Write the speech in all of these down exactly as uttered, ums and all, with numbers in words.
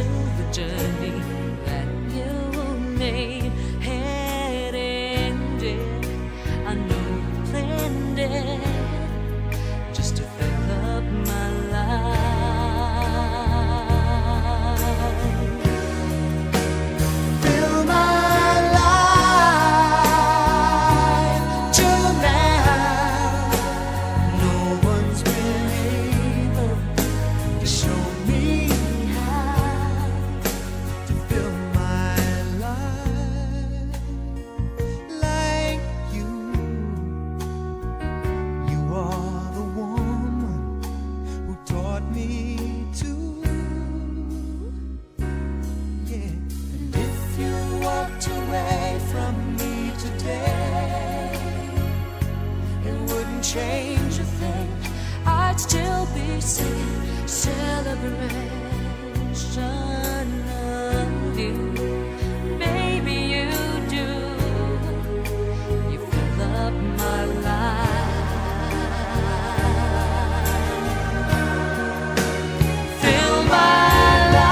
the journey that you made had ended. I know you planned it just to fill up my life. Fill my life till now. No one's been able to show me how to fill my life like you. You are the woman who taught me to, yeah. And if you walked away from me today, it wouldn't change a thing. I'd still be singing celebration of you. Baby, you do. You fill up my life. Fill my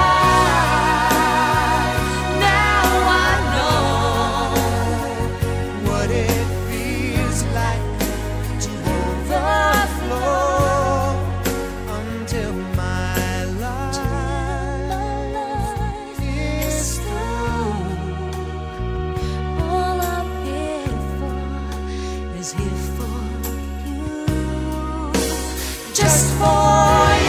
life. Now I know what it feels like to overflow until my life is through. All I'm here for is here for you, just for you.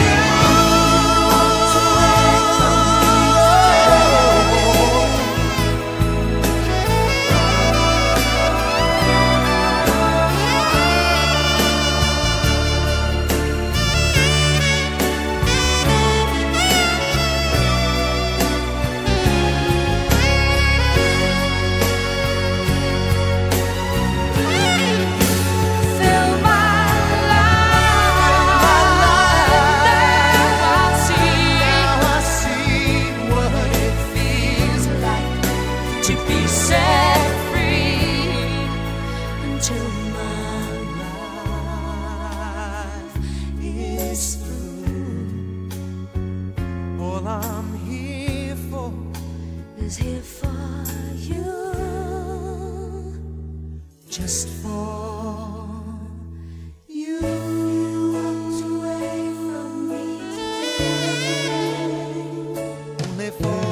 Fill my life. Now I see, now I see what it feels like to be set free until my life is through. All I'm here for is here for you, just for you. Walked away from me today, only for